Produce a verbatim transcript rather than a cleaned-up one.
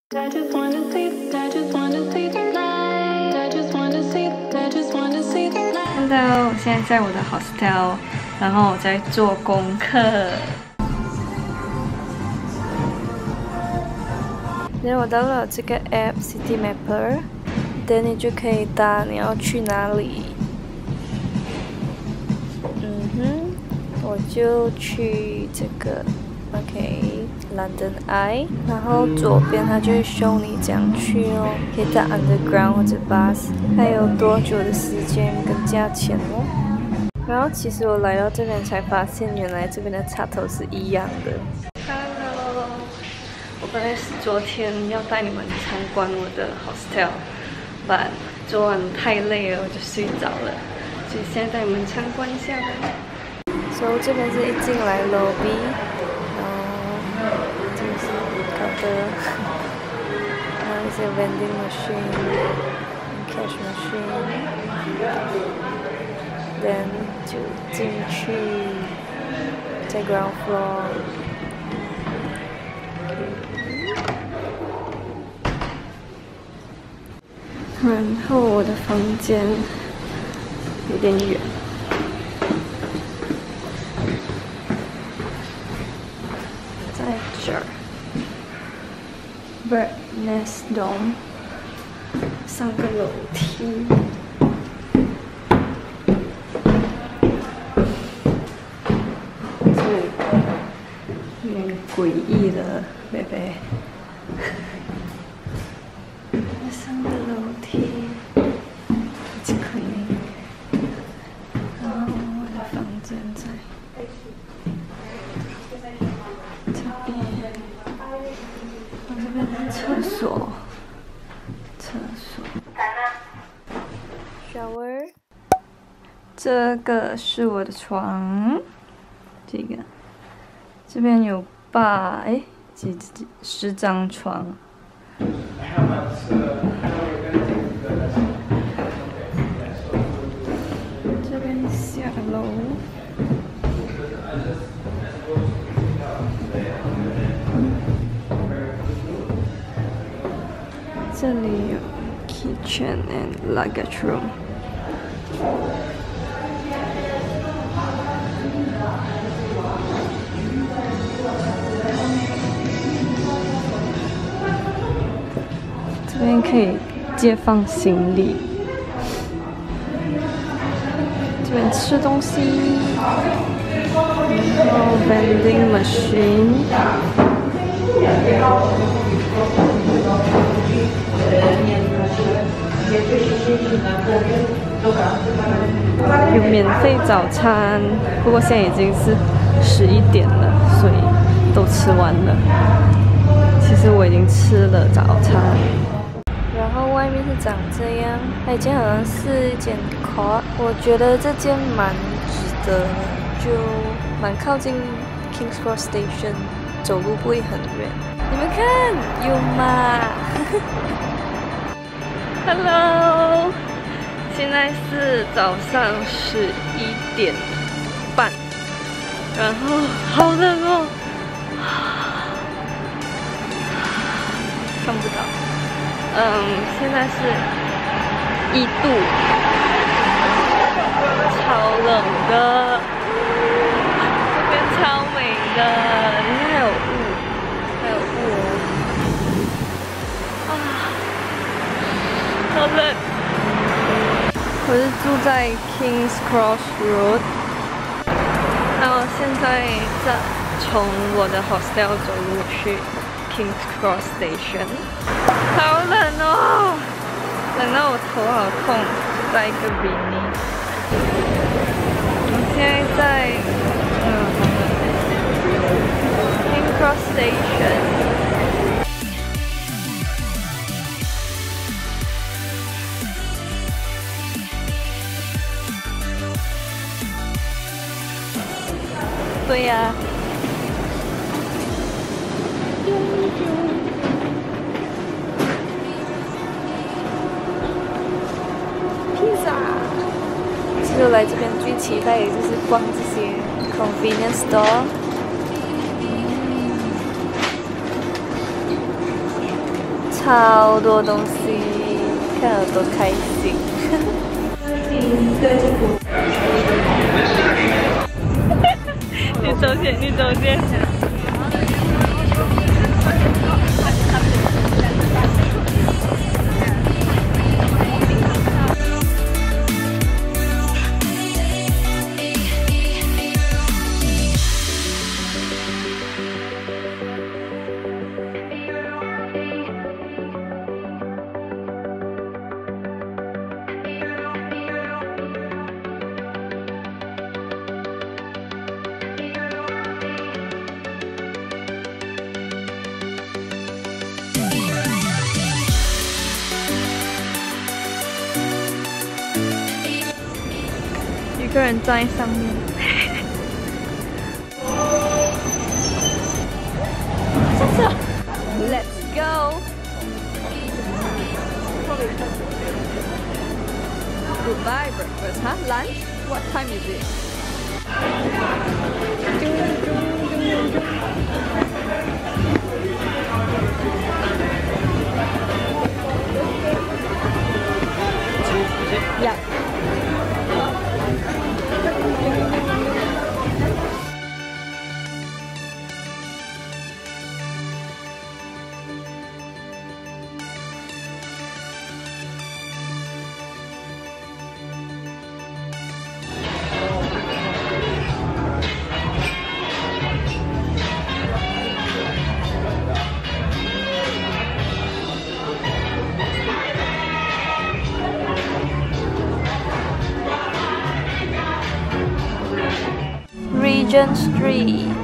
Hello， 我现在在我的 hostel， 然后我在做功课。然后我到了这个 app City Mapper， 等你就可以打你要去哪里。嗯哼，我就去这个 ，OK。 London Eye， 然后左边它就会 show 你怎样去哦，可以搭 underground 或者 bus， 还有多久的时间跟价钱哦。然后其实我来到这边才发现，原来这边的插头是一样的。Hello， 我本来是昨天要带你们参观我的 hostel， 昨晚太累了，我就睡着了，所以现在带你们参观一下吧。所以这边是一进来 lobby。 这是搞的，然后一些 vending machine、cash machine，then 就进去，在 ground floor。然后我的房间有点远。 Bird Nest Dome， 上个楼梯，这里有点诡异的贝贝，上个楼梯，这可以，然后我的房间在这边。 这边是厕所，厕所 ，shower。这个是我的床，这个，这边有八哎几几十张床。这边下楼。 这里有 kitchen and luggage room。这边可以借放行李。这边吃东西，然后 vending machine。 有免费早餐，不过现在已经是十一点了，所以都吃完了。其实我已经吃了早餐。然后外面是长这样，它以前好像是一间 court， 我觉得这间蛮值得的，就蛮靠近 King's Cross Station， 走路不会很远。你们看，有马。Hello， 现在是早上十一点半，然后好冷哦，看不到。嗯，现在是一度，超冷的，这边超美的，你看还有雾，还有雾哦，啊。 好冷！我是住在 King's Cross Road， 那我现在在从我的 hostel 走路去 King's Cross Station， 好冷哦，冷到我头好痛，带一个 beanie。我现在在嗯 King's Cross Station。 对呀、啊，披萨。其实我来这边最期待的就是逛这些 convenience store。 超多东西，看了多开心。你走先，你走先。一个人站在上面。Let's go. Goodbye breakfast, huh? Lunch? What time is it? Yeah. Regent Street.